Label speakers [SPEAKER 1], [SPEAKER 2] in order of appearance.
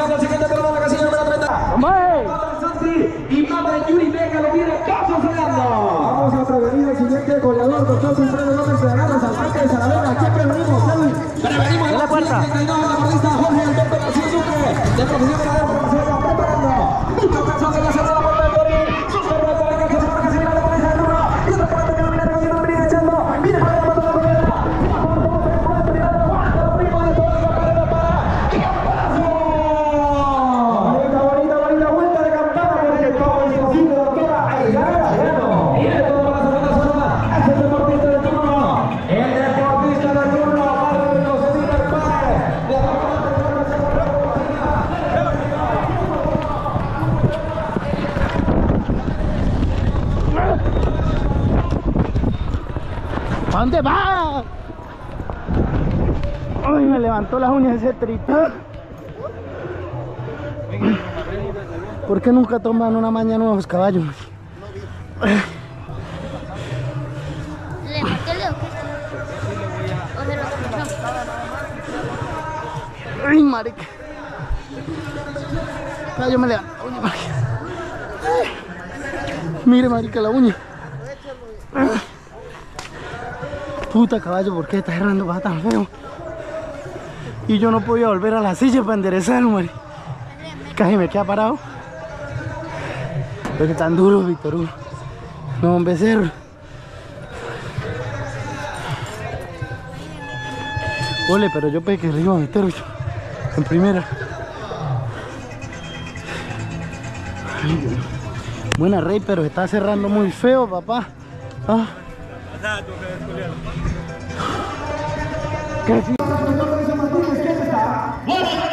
[SPEAKER 1] iniciando el siguiente pelotón de la casilla número 30. Y Madre Yuri Vega lo viene caso frenando.
[SPEAKER 2] Vamos a prevenir el siguiente goleador, doctor Wilfredo López de Agarras al parque de Saravena. Aquí prevenimos, Edwin.
[SPEAKER 1] Prevenimos en la puerta. 32 de la porrista Jorge Alberto García Sucre. De profesión de la derecha se va preparando. Mucho peso de la segunda puerta de Tori. Sus perros para que se marque sin la policía de turno. Y otra parte que domina el camino, viene echando. Viene para la mano de la primera.
[SPEAKER 3] ¿A dónde va? Ay, me levantó las uñas ese trito. ¿Por qué nunca toman una mañana nuevos caballos? Ay, marica. Caballo me levanta la uña, marica. Mire, marica, la uña. Puta caballo, ¿por qué está cerrando baja tan feo? Y yo no podía volver a la silla para enderezarlo, marica. Casi me queda parado. Pero que tan duro, Víctor Hugo. No, un becerro. Ole, pero yo pensé que le iba a meter, bicho. En primera. Ay, Dios. Buena, Rey, pero está cerrando muy feo, papá. Ah. ¿Qué?